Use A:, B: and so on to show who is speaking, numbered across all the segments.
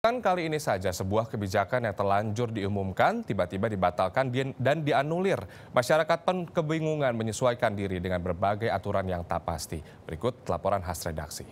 A: Kali ini saja sebuah kebijakan yang terlanjur diumumkan tiba-tiba dibatalkan dan dianulir. Masyarakat pun kebingungan menyesuaikan diri dengan berbagai aturan yang tak pasti. Berikut laporan khas redaksi.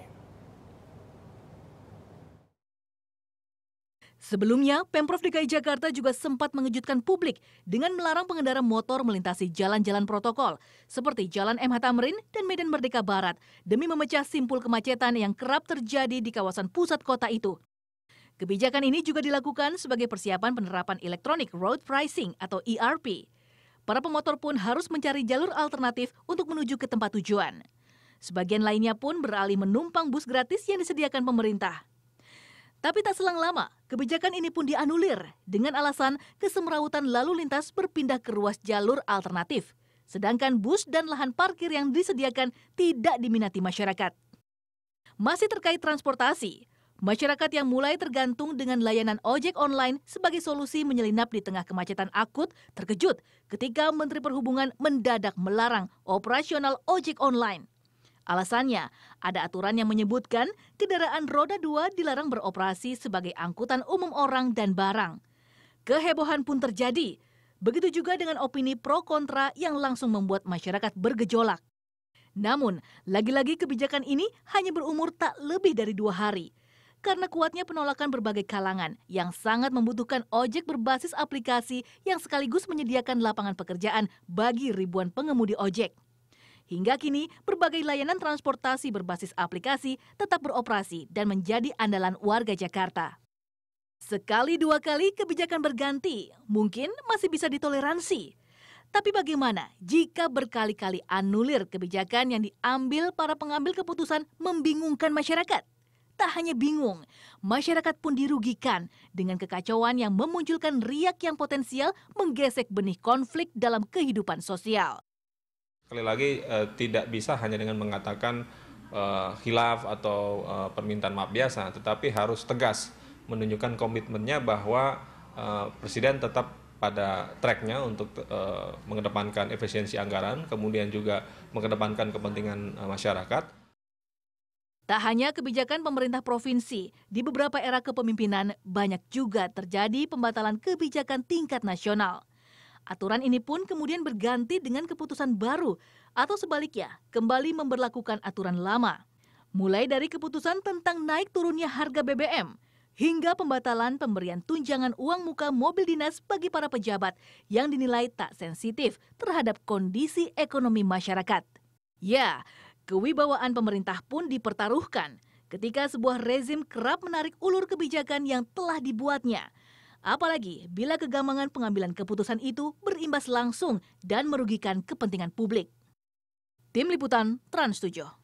B: Sebelumnya, Pemprov DKI Jakarta juga sempat mengejutkan publik dengan melarang pengendara motor melintasi jalan-jalan protokol seperti Jalan MH Tamrin dan Medan Merdeka Barat demi memecah simpul kemacetan yang kerap terjadi di kawasan pusat kota itu. Kebijakan ini juga dilakukan sebagai persiapan penerapan Electronic Road Pricing atau ERP. Para pemotor pun harus mencari jalur alternatif untuk menuju ke tempat tujuan. Sebagian lainnya pun beralih menumpang bus gratis yang disediakan pemerintah. Tapi tak selang lama, kebijakan ini pun dianulir dengan alasan kesemrawutan lalu lintas berpindah ke ruas jalur alternatif. Sedangkan bus dan lahan parkir yang disediakan tidak diminati masyarakat. Masih terkait transportasi, masyarakat yang mulai tergantung dengan layanan ojek online sebagai solusi menyelinap di tengah kemacetan akut terkejut ketika Menteri Perhubungan mendadak melarang operasional ojek online. Alasannya, ada aturan yang menyebutkan kendaraan roda 2 dilarang beroperasi sebagai angkutan umum orang dan barang. Kehebohan pun terjadi. Begitu juga dengan opini pro kontra yang langsung membuat masyarakat bergejolak. Namun, lagi-lagi kebijakan ini hanya berumur tak lebih dari 2 hari. Karena kuatnya penolakan berbagai kalangan yang sangat membutuhkan ojek berbasis aplikasi yang sekaligus menyediakan lapangan pekerjaan bagi ribuan pengemudi ojek. Hingga kini, berbagai layanan transportasi berbasis aplikasi tetap beroperasi dan menjadi andalan warga Jakarta. Sekali dua kali kebijakan berganti, mungkin masih bisa ditoleransi. Tapi bagaimana jika berkali-kali anulir kebijakan yang diambil para pengambil keputusan membingungkan masyarakat? Tak hanya bingung, masyarakat pun dirugikan dengan kekacauan yang memunculkan riak yang potensial menggesek benih konflik dalam kehidupan sosial.
C: Sekali lagi tidak bisa hanya dengan mengatakan khilaf atau permintaan maaf biasa, tetapi harus tegas menunjukkan komitmennya bahwa Presiden tetap pada tracknya untuk mengedepankan efisiensi anggaran, kemudian juga mengedepankan kepentingan masyarakat.
B: Tak hanya kebijakan pemerintah provinsi, di beberapa era kepemimpinan banyak juga terjadi pembatalan kebijakan tingkat nasional. Aturan ini pun kemudian berganti dengan keputusan baru atau sebaliknya kembali memberlakukan aturan lama. Mulai dari keputusan tentang naik turunnya harga BBM hingga pembatalan pemberian tunjangan uang muka mobil dinas bagi para pejabat yang dinilai tak sensitif terhadap kondisi ekonomi masyarakat. Ya, kewibawaan pemerintah pun dipertaruhkan ketika sebuah rezim kerap menarik ulur kebijakan yang telah dibuatnya. Apalagi bila kegambangan pengambilan keputusan itu berimbas langsung dan merugikan kepentingan publik. Tim Liputan Trans 7.